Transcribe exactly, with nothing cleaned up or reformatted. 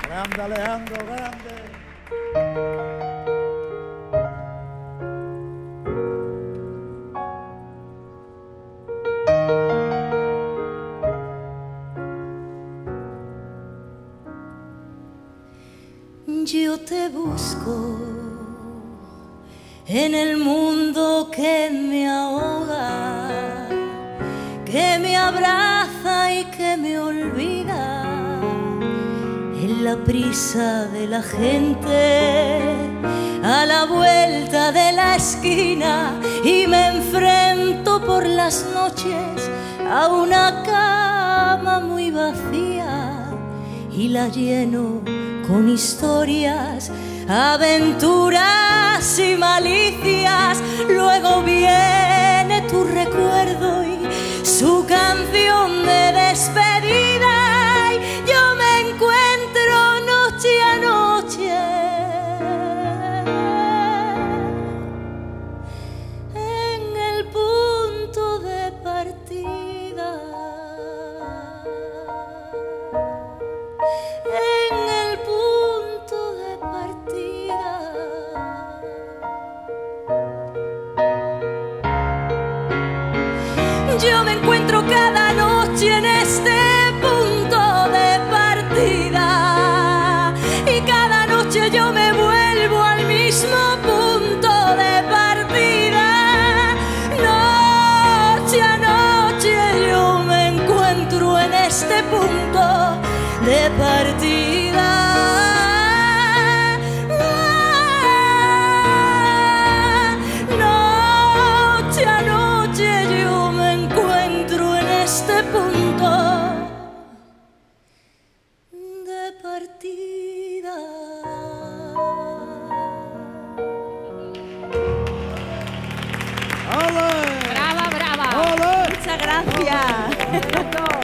Grande Alejandro, grande. Yo te busco en el mundo que me ahoga, que me abraza y que me olvida, en la prisa de la gente, a la vuelta de la esquina, y me enfrento por las noches a una cama muy vacía y la lleno con historias, aventuras y malicias. Luego viene tu recuerdo y su canción de despedida, y yo me encuentro noche a noche en el punto de partida, en el punto de partida. Yo me encuentro cada noche en este punto de partida, y cada noche yo me vuelvo al mismo punto de partida. Noche a noche yo me encuentro en este punto de partida. Noche a noche yo me encuentro en este punto de partida. ¡Ole! Brava, brava. ¡Ole! Muchas gracias.